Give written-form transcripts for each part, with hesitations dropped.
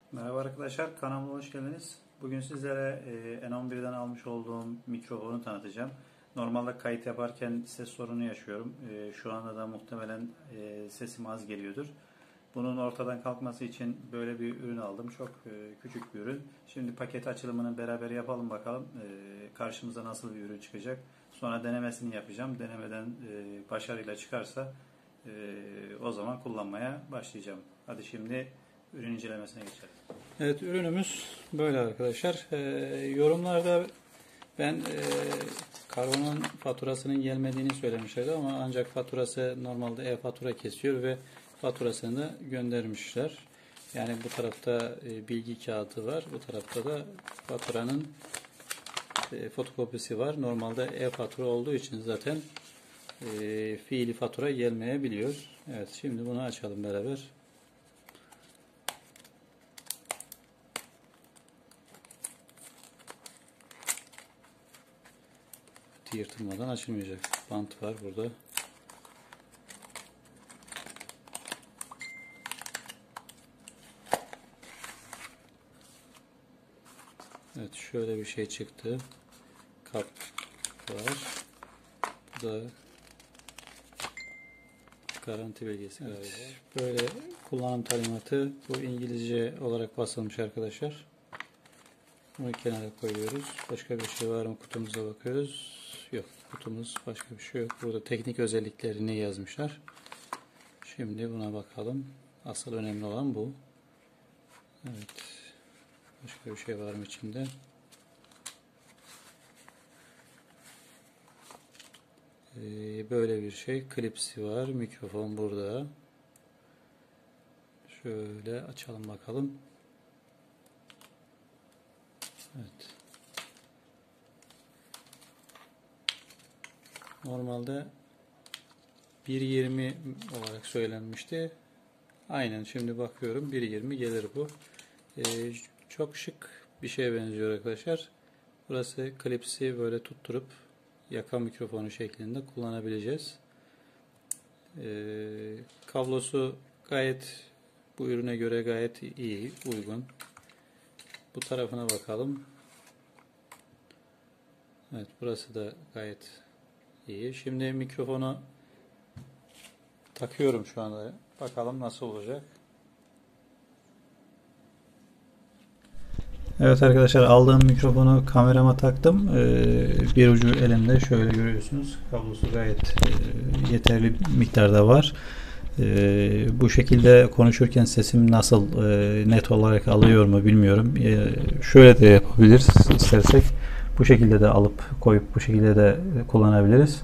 Merhaba arkadaşlar, kanalıma hoş geldiniz. Bugün sizlere N11'den almış olduğum mikrofonu tanıtacağım. Normalde kayıt yaparken ses sorunu yaşıyorum. Şu anda da muhtemelen sesim az geliyordur. Bunun ortadan kalkması için böyle bir ürün aldım. Çok küçük bir ürün. Şimdi paket açılımını beraber yapalım bakalım. Karşımıza nasıl bir ürün çıkacak. Sonra denemesini yapacağım. Denemeden başarıyla çıkarsa o zaman kullanmaya başlayacağım. Hadi şimdi ürün incelemesine geçelim. Evet, ürünümüz böyle arkadaşlar. Yorumlarda ben kargonun faturasının gelmediğini söylemişlerdi ama ancak faturası normalde e-fatura kesiyor ve faturasını da göndermişler. Yani bu tarafta bilgi kağıdı var. Bu tarafta da faturanın fotokopisi var. Normalde e-fatura olduğu için zaten fiili fatura gelmeyebiliyor. Evet, şimdi bunu açalım beraber. Yırtılmadan açılmayacak. Bant var burada. Evet, şöyle bir şey çıktı. Kap var. Bu da garanti belgesi. Evet, böyle kullanım talimatı. Bu İngilizce olarak basılmış arkadaşlar. Bunu kenara koyuyoruz. Başka bir şey var mı? Kutumuza bakıyoruz. Yok. Kutumuz başka bir şey yok. Burada teknik özelliklerini yazmışlar. Şimdi buna bakalım. Asıl önemli olan bu. Evet. Başka bir şey var mı içinde? Böyle bir şey. Klipsi var. Mikrofon burada. Şöyle açalım bakalım. Evet. Normalde 1.20 olarak söylenmişti. Aynen şimdi bakıyorum 1.20 gelir bu. Çok şık bir şeye benziyor arkadaşlar. Burası klipsi böyle tutturup yaka mikrofonu şeklinde kullanabileceğiz. Kablosu gayet bu ürüne göre gayet iyi, uygun. Bu tarafına bakalım. Evet, burası da gayet iyi. Şimdi mikrofonu takıyorum şu anda. Bakalım nasıl olacak. Evet arkadaşlar, aldığım mikrofonu kamerama taktım. Bir ucu elimde, şöyle görüyorsunuz. Kablosu gayet yeterli miktarda var. Bu şekilde konuşurken sesim nasıl net olarak alıyor mu bilmiyorum. Şöyle de yapabiliriz istersek. Bu şekilde de alıp koyup bu şekilde de kullanabiliriz.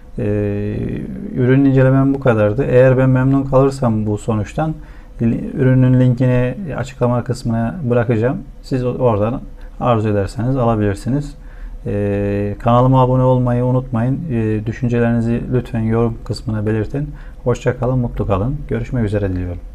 Ürün incelemem bu kadardı. Eğer ben memnun kalırsam bu sonuçtan ürünün linkini açıklama kısmına bırakacağım. Siz oradan arzu ederseniz alabilirsiniz. Kanalıma abone olmayı unutmayın. Düşüncelerinizi lütfen yorum kısmına belirtin. Hoşça kalın, mutlu kalın. Görüşmek üzere diliyorum.